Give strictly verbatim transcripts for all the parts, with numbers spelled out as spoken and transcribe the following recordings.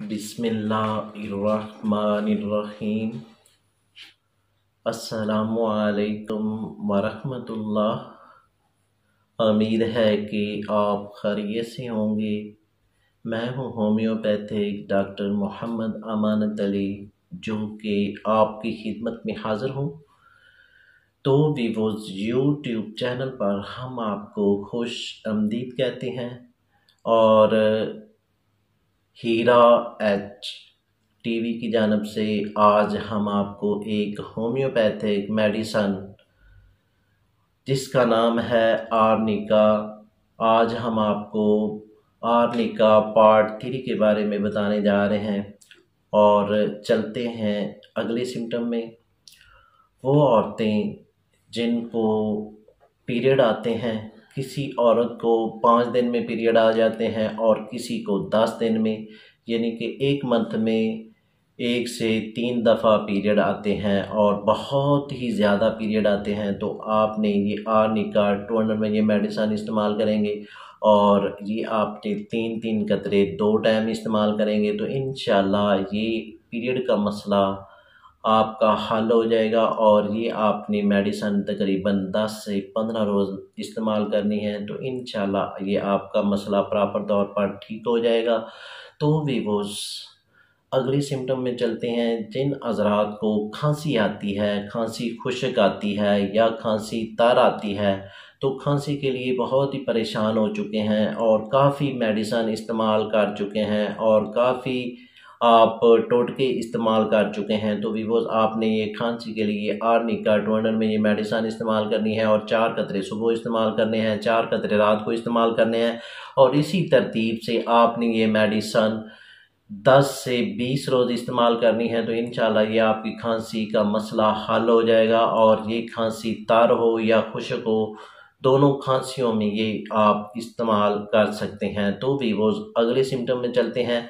बिस्मिल्लाहिर्रहमानिर्रहीम। अस्सलामुअलैकुम वरहमतुल्लाह। उम्मीद है कि आप खैरियत से होंगे। मैं हूँ होम्योपैथिक डॉक्टर मोहम्मद अमानत अली, जो कि आपकी खिदमत में हाज़िर हूँ। तो वीवोज़ यूट्यूब चैनल पर हम आपको खुश आमदीद कहते हैं और हीरा एच टीवी की जानिब से आज हम आपको एक होम्योपैथिक मेडिसन जिसका नाम है आर्निका, आज हम आपको आर्निका पार्ट थ्री के बारे में बताने जा रहे हैं। और चलते हैं अगले सिम्टम में। वो औरतें जिनको पीरियड आते हैं, किसी औरत को पाँच दिन में पीरियड आ जाते हैं और किसी को दस दिन में, यानी कि एक मंथ में एक से तीन दफ़ा पीरियड आते हैं और बहुत ही ज़्यादा पीरियड आते हैं, तो आपने ये आर्निका टू हंड्रेड में ये मेडिसन इस्तेमाल करेंगे और ये आपने तीन तीन कतरे दो टाइम इस्तेमाल करेंगे तो इंशाल्लाह ये पीरियड का मसला आपका हल हो जाएगा। और ये आपने मेडिसन तकरीबन दस से पंद्रह रोज़ इस्तेमाल करनी है तो इंशाल्लाह ये आपका मसला प्रॉपर तौर पर ठीक हो जाएगा। तो वीवोज़ अगले सिम्टम में चलते हैं। जिन हज़रात को खांसी आती है, खांसी खुश्क आती है या खांसी तर आती है, तो खांसी के लिए बहुत ही परेशान हो चुके हैं और काफ़ी मेडिसन इस्तेमाल कर चुके हैं और काफ़ी आप टोटके इस्तेमाल कर चुके हैं, तो वीवोज़ आपने ये खांसी के लिए आर्निका टू हंड्रेड में ये मेडिसन इस्तेमाल करनी है और चार कतरे सुबह इस्तेमाल करने हैं, चार कतरे रात को इस्तेमाल करने हैं। और इसी तरतीब से आपने ये मेडिसन दस से बीस रोज़ इस्तेमाल करनी है तो इंशाल्लाह ये आपकी खांसी का मसला हल हो जाएगा। और ये खांसी तर हो या खुश्क हो, दोनों खांसियों में ये आप इस्तेमाल कर सकते हैं। तो वीवोज़ अगले सिम्टम में चलते हैं।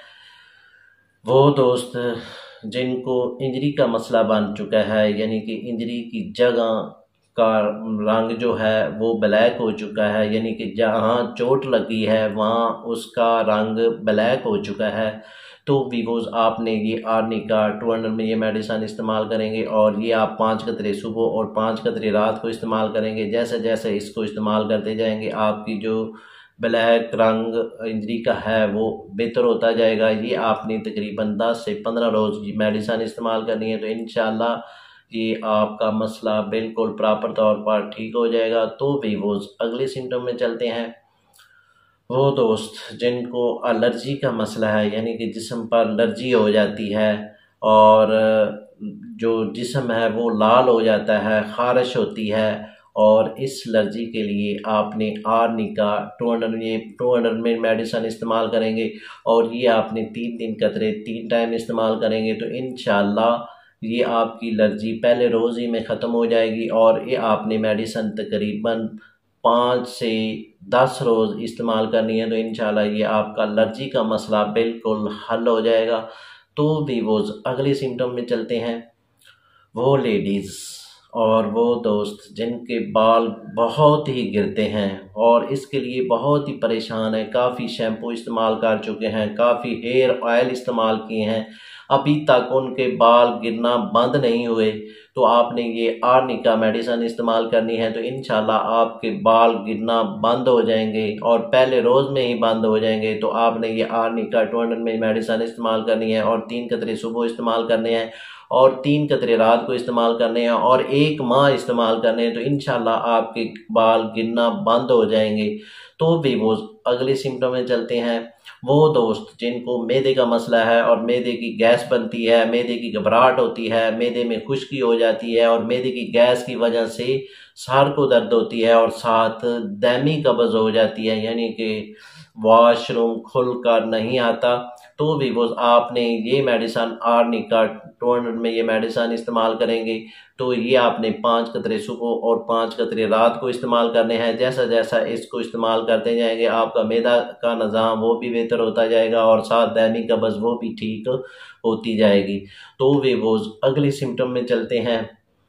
वो दोस्त जिनको इंजरी का मसला बन चुका है, यानी कि इंजरी की जगह का रंग जो है वो ब्लैक हो चुका है, यानी कि जहाँ चोट लगी है वहाँ उसका रंग ब्लैक हो चुका है, तो वीवोज़ आपने ये आर्निका टू हंड्रेड में ये मेडिसन इस्तेमाल करेंगे और ये आप पाँच कतरे सुबह और पाँच कतरे रात को इस्तेमाल करेंगे। जैसे जैसे इसको इस्तेमाल करते जाएंगे आपकी जो ब्लैक रंग इंजरी का है वो बेहतर होता जाएगा। ये आपने तकरीबन दस से पंद्रह रोज़ मेडिसन इस्तेमाल करनी है तो इंशाल्लाह ये आपका मसला बिल्कुल प्रॉपर तौर पर ठीक हो जाएगा। तो वीवोज़ अगले सिम्टम में चलते हैं। वो दोस्त जिनको एलर्जी का मसला है, यानी कि जिस्म पर एलर्जी हो जाती है और जो जिस्म है वो लाल हो जाता है, ख़ारिश होती है, और इस एलर्जी के लिए आपने आर्निका टू हंड्रेड ये टू हंड्रेड में मेडिसन इस्तेमाल करेंगे और ये आपने तीन तीन कतरे तीन टाइम इस्तेमाल करेंगे तो इंशाल्लाह ये आपकी एलर्जी पहले रोज़ ही में ख़त्म हो जाएगी। और ये आपने मेडिसन तकरीबन पाँच से दस रोज़ इस्तेमाल करनी है तो इंशाल्लाह ये आपका एलर्जी का मसला बिल्कुल हल हो जाएगा। तो वीवोज़ अगले सिम्टम में चलते हैं। वो लेडीज़ और वो दोस्त जिनके बाल बहुत ही गिरते हैं और इसके लिए बहुत ही परेशान है, काफ़ी शैम्पू इस्तेमाल कर चुके हैं, काफ़ी हेयर ऑयल इस्तेमाल किए हैं, अभी तक उनके बाल गिरना बंद नहीं हुए, तो आपने ये आर्निका मेडिसन इस्तेमाल करनी है तो इंशाल्लाह आपके बाल गिरना बंद हो जाएंगे और पहले रोज़ में ही बंद हो जाएंगे। तो आपने ये आर्निका टू हंड्रेड में मेडिसन इस्तेमाल करनी है और तीन कतरे सुबह इस्तेमाल करने हैं और तीन कतरे रात को इस्तेमाल करने हैं और एक माह इस्तेमाल करने हैं तो इंशाल्लाह आपके बाल गिरना बंद हो जाएंगे। तो वीवोज़ अगले सिम्टम में चलते हैं। वो दोस्त जिनको मैदे का मसला है और मैदे की गैस बनती है, मैदे की घबराहट होती है, मैदे में खुश्की हो जाती है और मैदे की गैस की वजह से सर को दर्द होती है और साथ दामी कब्ज़ हो जाती है, यानी कि वॉशरूम खुल कर नहीं आता, तो वीवोज़ आपने ये मेडिसन आर्निका टू हंड्रेड में ये मेडिसन इस्तेमाल करेंगे तो ये आपने पाँच कतरे सुबह और पाँच कतरे रात को इस्तेमाल करने हैं। जैसा जैसा इसको इस्तेमाल करते जाएंगे आपका मैदा का निज़ाम वो भी बेहतर होता जाएगा और साथ दामी कब्ज़ वो भी ठीक होती जाएगी। तो वीवोज़ अगले सिम्टम में चलते हैं।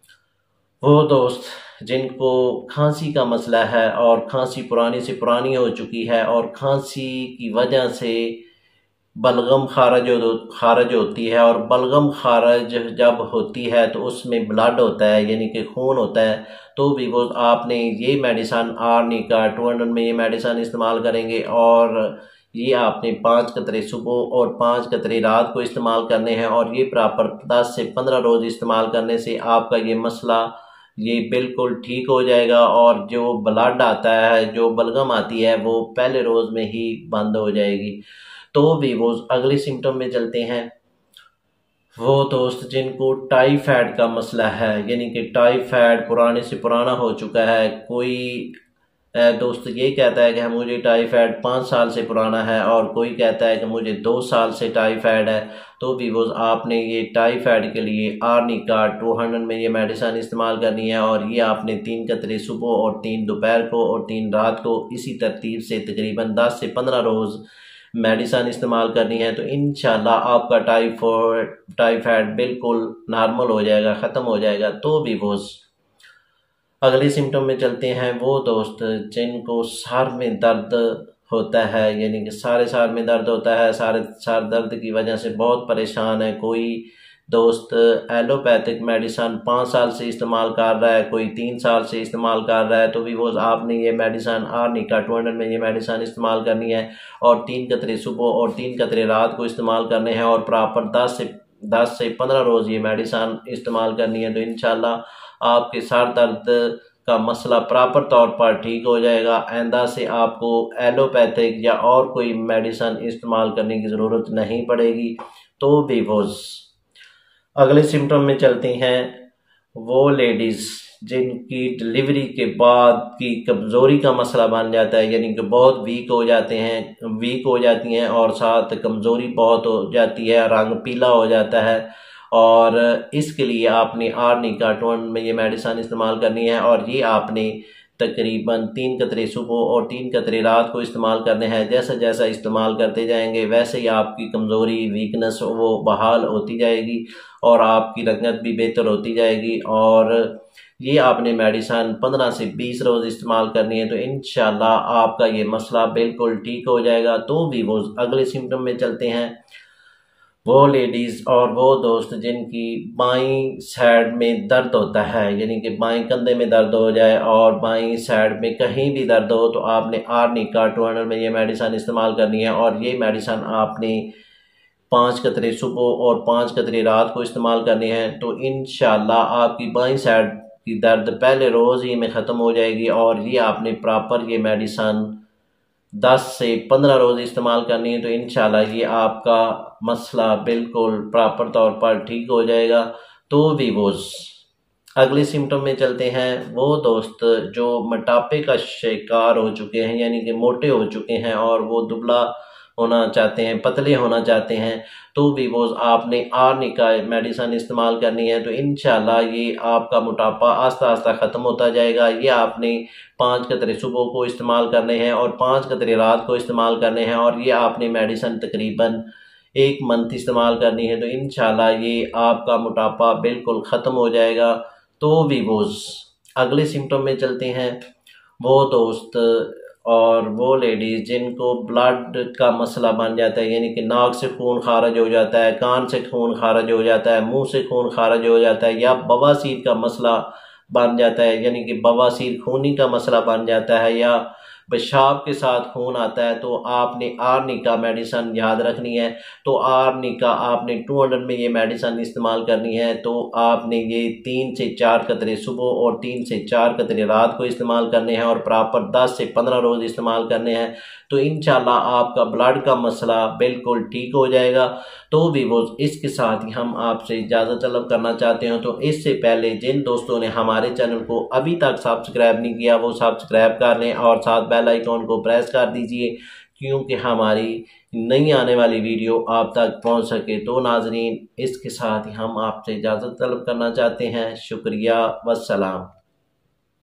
वो दोस्त जिनको खांसी का मसला है और खांसी पुरानी से पुरानी हो चुकी है और खांसी की वजह से बलगम खारज हो खारज होती है, और बलगम खारज जब होती है तो उसमें ब्लड होता है यानी कि खून होता है, तो भी वो आपने ये मेडिसन आर्निका टू हंड्रेड में ये मेडिसन इस्तेमाल करेंगे, और ये आपने पाँच कतरे सुबह और पाँच कतरे रात को इस्तेमाल करने हैं, और ये प्रॉपर दस से पंद्रह रोज़ इस्तेमाल करने से आपका ये मसला ये बिल्कुल ठीक हो जाएगा, और जो ब्लड आता है, जो बलगम आती है, वो पहले रोज़ में ही बंद हो जाएगी। तो भी वो अगले सिम्टम में चलते हैं। वो दोस्त जिनको टाइफाइड का मसला है, यानी कि टाइफाइड पुराने से पुराना हो चुका है, कोई दोस्त ये कहता है कि मुझे टाइफाइड पाँच साल से पुराना है, और कोई कहता है कि मुझे दो साल से टाइफाइड है, तो भी वो आपने ये टाइफाइड के लिए आर्निका टू हंड्रेड में ये मेडिसिन इस्तेमाल करनी है, और ये आपने तीन कतरे सुबह और तीन दोपहर को और तीन रात को इसी तरतीब से तकरीबन दस से पंद्रह रोज़ मेडिसिन इस्तेमाल करनी है। तो इंशाल्लाह आपका टाइफाइड टाइफाइड बिल्कुल नॉर्मल हो जाएगा, ख़त्म हो जाएगा। तो भी वो अगले सिम्टम में चलते हैं। वो दोस्त जिनको सर में दर्द होता है, यानी कि सारे सर में दर्द होता है, सारे सर दर्द की वजह से बहुत परेशान है, कोई दोस्त एलोपैथिक मेडिसन पाँच साल से इस्तेमाल कर रहा है, कोई तीन साल से इस्तेमाल कर रहा है, तो भी वो आपने ये मेडिसन आर्निका टू हंड्रेड में ये मेडिसन इस्तेमाल करनी है, और तीन कतरे सुबह और तीन कतरे रात को इस्तेमाल करने हैं, और प्रॉपर दस से दस से पंद्रह रोज़ ये मेडिसन इस्तेमाल करनी है। तो इंशाल्लाह आपके सर दर्द का मसला प्रॉपर तौर पर ठीक हो जाएगा। आइंदा से आपको एलोपैथिक या और कोई मेडिसन इस्तेमाल करने की ज़रूरत नहीं पड़ेगी। तो भी वो अगले सिम्टम में चलती हैं। वो लेडीज़ जिनकी डिलीवरी के बाद की कमज़ोरी का मसला बन जाता है, यानी कि बहुत वीक हो जाते हैं वीक हो जाती हैं और साथ कमज़ोरी बहुत हो जाती है, रंग पीला हो जाता है, और इसके लिए आपने आर्निका टू हंड्रेड में ये मेडिसिन इस्तेमाल करनी है, और ये आपने तकरीबन तीन कतरे सुबह और तीन कतरे रात को इस्तेमाल करने हैं। जैसा जैसा इस्तेमाल करते जाएंगे वैसे ही आपकी कमज़ोरी वीकनेस वो बहाल होती जाएगी, और आपकी रंगत भी बेहतर होती जाएगी। और ये आपने मेडिसिन पंद्रह से बीस रोज़ इस्तेमाल करनी है, तो इंशाल्लाह आपका ये मसला बिल्कुल ठीक हो जाएगा। तो भी वो अगले सिम्टम में चलते हैं। वो लेडीज़ और वो दोस्त जिनकी बाईं साइड में दर्द होता है, यानी कि बाईं कंधे में दर्द हो जाए और बाईं साइड में कहीं भी दर्द हो, तो आपने आर्निका टू हंड्रेड में ये मेडिसिन इस्तेमाल करनी है, और ये मेडिसिन आपने पाँच कतरे सुबह और पाँच कतरे रात को इस्तेमाल करनी है। तो इंशाल्लाह आपकी बाईं साइड की दर्द पहले रोज़ ही में ख़त्म हो जाएगी, और ये आपने प्रॉपर ये मेडिसिन दस से पंद्रह रोज़ इस्तेमाल करनी है। तो इंशाल्लाह ये आपका मसला बिल्कुल प्रॉपर तौर पर ठीक हो जाएगा। तो भी वो अगले सिम्टम में चलते हैं। वो दोस्त जो मोटापे का शिकार हो चुके हैं, यानी कि मोटे हो चुके हैं और वो दुबला होना चाहते हैं, पतले होना चाहते हैं, तो भी वो आपने आर्निका मेडिसिन इस्तेमाल करनी है। तो इंशाल्लाह ये आपका मोटापा आस्ता आस्ता ख़त्म होता जाएगा। ये आपने पाँच कतरे सुबह को इस्तेमाल करने हैं और पाँच कतरे रात को इस्तेमाल करने हैं, और ये आपने मेडिसिन तकरीबन एक मंथ इस्तेमाल करनी है। तो इंशाल्लाह ये आपका मोटापा बिल्कुल ख़त्म हो जाएगा। तो भी वो अगले सिम्टम में चलते हैं। वो दोस्त और वो लेडीज़ जिनको ब्लड का मसला बन जाता है, यानी कि नाक से खून खारिज हो जाता है, कान से खून खारिज हो जाता है, मुंह से खून खारिज हो जाता है, या बवासीर का मसला बन जाता है, यानी कि बवासीर खूनी का मसला बन जाता है, या पेशाब के साथ खून आता है, तो आपने आर्निका मेडिसिन याद रखनी है। तो आर्निका आपने टू हंड्रेड में ये मेडिसिन इस्तेमाल करनी है। तो आपने ये तीन से चार कतरे सुबह और तीन से चार कतरे रात को इस्तेमाल करने हैं, और प्रॉपर दस से पंद्रह रोज़ इस्तेमाल करने हैं। तो इंशाल्लाह आपका ब्लड का मसला बिल्कुल ठीक हो जाएगा। तो भी वो इसके साथ ही हम आपसे इजाज़त तलब करना चाहते हैं। तो इससे पहले जिन दोस्तों ने हमारे चैनल को अभी तक सब्सक्राइब नहीं किया, वो सब्सक्राइब कर लें और साथ बेल आइकॉन को प्रेस कर दीजिए, क्योंकि हमारी नई आने वाली वीडियो आप तक पहुंच सके। तो नाजरीन, इसके साथ ही हम आपसे इजाज़त तलब करना चाहते हैं। शुक्रिया, वस्सलाम।